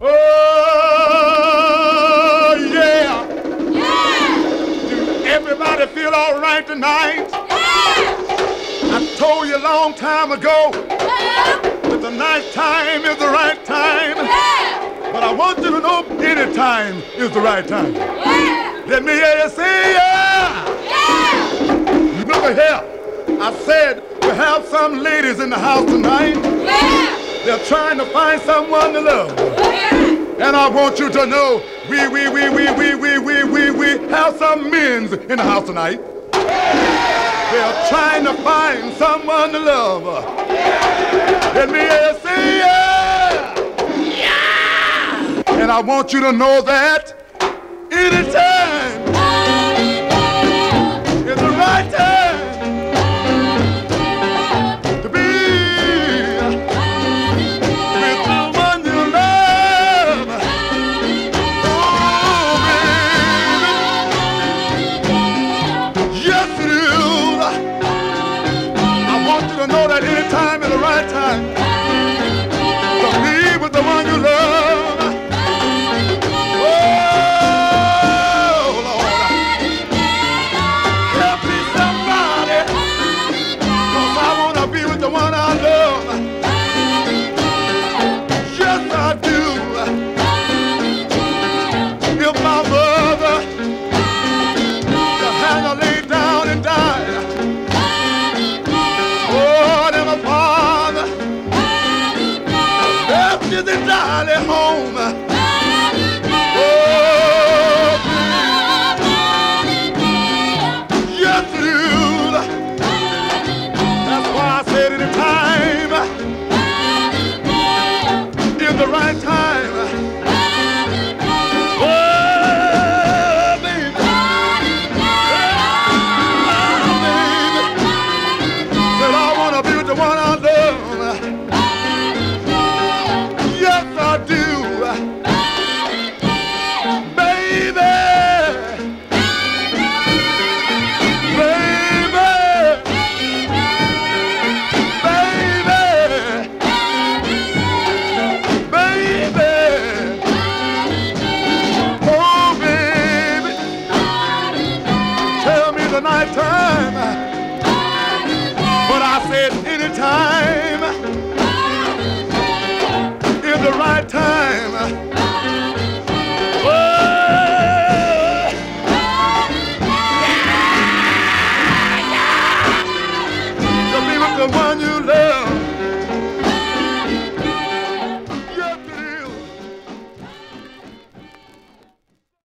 Oh, yeah. Yeah. Do everybody feel all right tonight? Yeah. I told you a long time ago Yeah. that the night time is the right time. Yeah. But I want you to know any time is the right time. Yeah. Let me hear you say yeah. Yeah. Look at here. I said we have some ladies in the house tonight. Yeah. They're trying to find someone to love. Yeah. And I want you to know we have some men's in the house tonight. They're trying to find someone to love. Let me hear you say yeah. Yeah. And I want you to know that anytime is the right time to be with the one you love. Oh, baby. Yes, it is. I want you to know that anytime is the right time to be with the one you love. The one I love, yes I do. If my mother had laid down and died, oh, and my father left his darling home, oh, yes it is. Why I said anytime is the right time. Oh, baby. Oh, baby. Said I want to be with the one I love. Yes, I do. Baby. Night time, but I said anytime is the right time.